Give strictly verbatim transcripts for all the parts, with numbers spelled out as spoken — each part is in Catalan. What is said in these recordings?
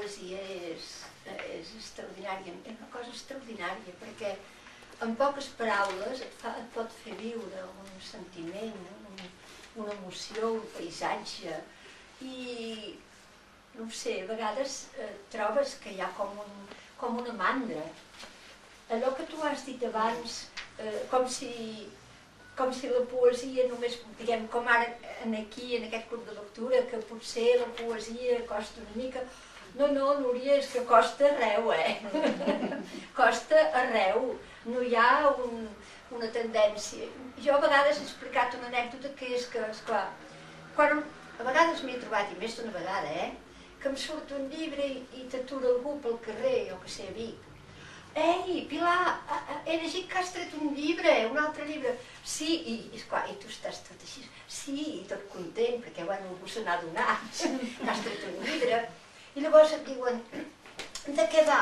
poesia és, és extraordinària, és una cosa extraordinària, perquè en poques paraules et, fa, et pot fer viure un sentiment, un, una emoció, un paisatge, i no ho sé, a vegades eh, trobes que hi ha com, un, com una mandra. Allò que tu has dit abans, eh, com si com si la poesia només, diguem, com ara aquí, en aquest club de lectura, que potser la poesia costa una mica. No, no, Núria, és que costa arreu, eh? Costa arreu. No hi ha un, una tendència. Jo a vegades he explicat una anècdota que és que, esclar, quan a vegades m'he trobat, i més d'una vegada, eh? Que em surt un llibre i, i t'atura algú pel carrer, jo que sé, a Vic. Ei, Pilar, he llegit que has tret un llibre, un altre llibre. Sí, i, esclar, i tu estàs tot així, sí, i tot content, perquè bueno, algú se n'ha adonat, que has tret un llibre. I llavors et diuen, de què va?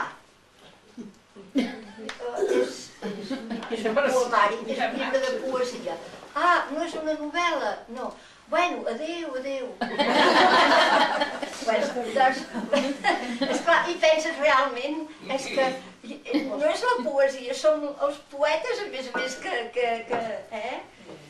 Uh, és, és, és un poemari, és un llibre de poesia. Ah, no és una novel·la? No. Bueno, adéu, adéu. Bueno, doncs, esclar, i penses realment, és que no és la poesia, són els poetes, a més a més, que, que, que, eh?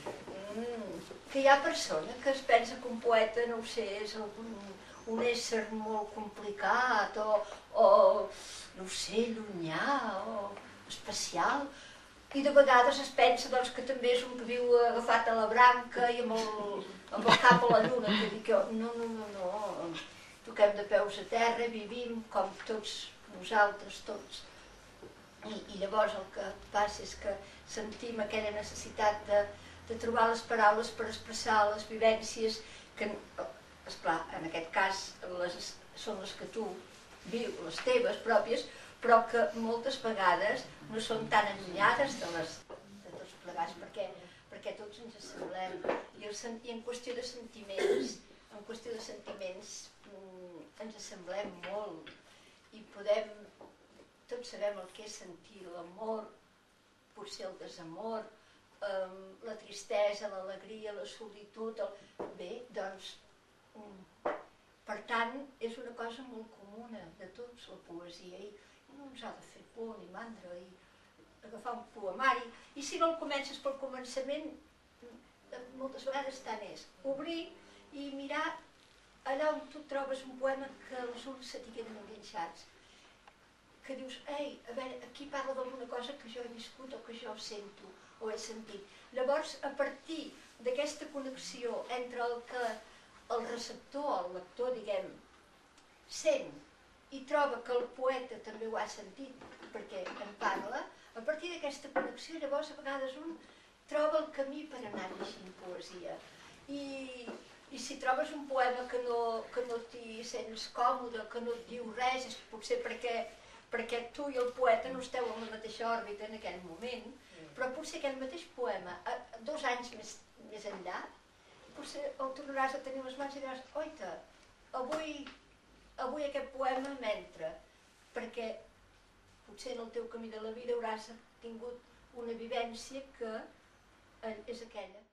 mm, que hi ha persona que es pensa que un poeta, no ho sé, és un, un ésser molt complicat, o, o, no ho sé, llunyà, o especial, i de vegades es pensa doncs, que també és un que viu agafat a la branca i amb el, amb el cap a la lluna, que dic jo, no, no, no, no, toquem de peus a terra, vivim com tots nosaltres, tots. I, i llavors el que passa és que sentim aquella necessitat de, de trobar les paraules per expressar les vivències que, esclar, en aquest cas les, són les que tu vius, les teves pròpies, però que moltes vegades no són tan allunyades de, les, de tots plegats, perquè, perquè tots ens assemblem. I, el, i en qüestió de sentiments, en qüestió de sentiments ens assemblem molt i podem. Tots sabem el que és sentir l'amor, potser el desamor, eh, la tristesa, l'alegria, la solitud. El... Bé, doncs, mm, per tant, és una cosa molt comuna de tots, la poesia, i no ens ha de fer por ni mandra, i agafar un poemari, i si no el comences pel començament, moltes vegades tant és obrir i mirar allà on tu trobes un poema que els ulls se t'hi queden enganxats, que dius, ei, a veure, aquí parla d'alguna cosa que jo he viscut o que jo sento o he sentit. Llavors, a partir d'aquesta connexió entre el que el receptor, el lector, diguem, sent i troba que el poeta també ho ha sentit perquè en parla, a partir d'aquesta connexió, llavors, a vegades un troba el camí per anar llegint poesia. I, i si trobes un poema que no, que no t'hi sents còmode, que no et diu res, és potser perquè perquè tu i el poeta no esteu en la mateixa òrbita en aquell moment, però potser aquell mateix poema, dos anys més, més enllà, potser el tornaràs a tenir les mans i diràs, oita, avui, avui aquest poema m'entra, perquè potser en el teu camí de la vida hauràs tingut una vivència que és aquella.